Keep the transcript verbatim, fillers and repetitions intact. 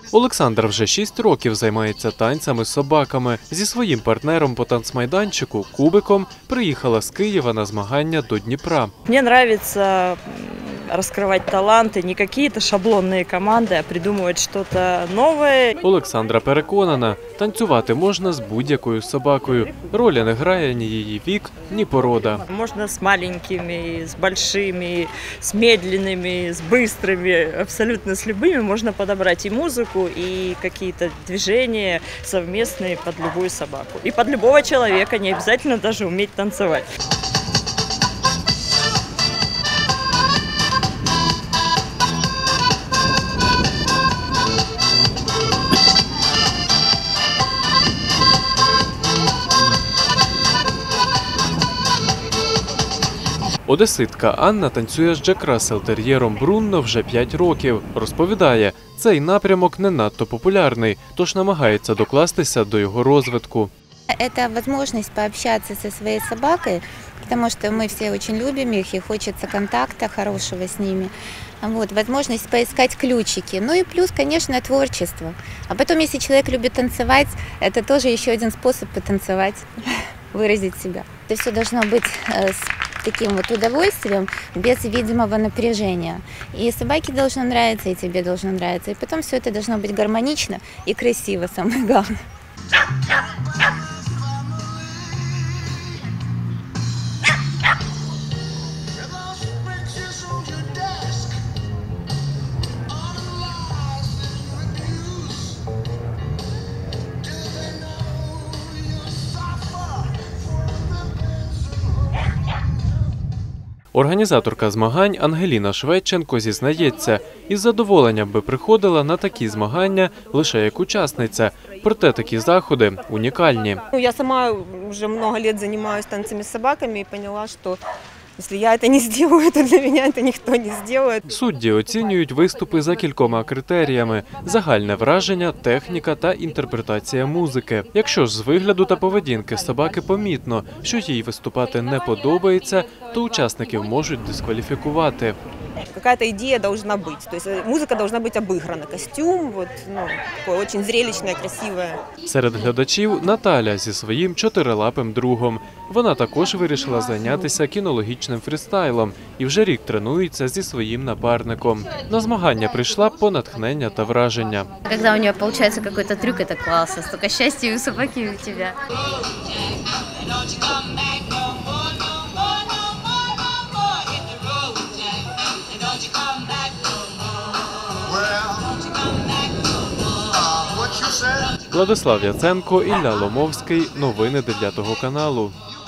Олександр вже шість років займається танцями з собаками. Зі своїм партнером по танцмайданчику Кубиком приїхала з Києва на змагання до Дніпра. Мені подобається раскрывать таланты, не какие-то шаблонные команды, а придумывать что-то новое. Олександра переконана, танцювати можна з будь-якою собакою. Ролі не грає ні її вік, ні порода. Можно с маленькими, с большими, с медленными, с быстрыми, абсолютно с любыми можно подобрать и музыку, и какие-то движения совместные под любую собаку. И под любого человека, не обязательно даже уметь танцевать. Одеситка Анна танцює з Джек Рассел-тер'єром Брунно вже п'ять років. Розповідає, цей напрямок не надто популярний, тож намагається докластися до його розвитку. Это возможность пообщаться со своей собакой, потому что мы все очень любим их и хочется контакта хорошего с ними. Вот, возможность поискать ключики. Ну и плюс, конечно, творчество. А потом, если человек любит танцевать, это тоже еще один способ потанцевать, выразить себя. Это все должно быть с таким вот удовольствием, без видимого напряжения. И собаке должно нравиться, и тебе должно нравиться. И потом все это должно быть гармонично и красиво, самое главное. Організаторка змагань Ангеліна Шведченко зізнається, із задоволенням би приходила на такі змагання лише як учасниця. Проте такі заходи унікальні. Я сама вже багато років займаюся танцями з собаками і зрозуміла, що якщо я це не зроблю, то для мене це ніхто не зробить. Судді оцінюють виступи за кількома критеріями – загальне враження, техніка та інтерпретація музики. Якщо ж з вигляду та поведінки собаки помітно, що їй виступати не подобається, то учасників можуть дискваліфікувати. Какая-то идея должна быть, то есть музыка должна быть обыграна, костюм, вот, ну, такое очень зрелищное, красивое. Серед глядачів Наталя зі своїм чотирилапим другом. Вона також вирішила зайнятися кінологічним фрістайлом і вже рік тренується зі своїм напарником. На змагання прийшла по натхнення та враження. Коли у нее получается какой-то трюк, это классно, столько счастья и у собаки, и у тебя. Владислав Яценко, Ілля Ломовський. Новини дев'ятого каналу.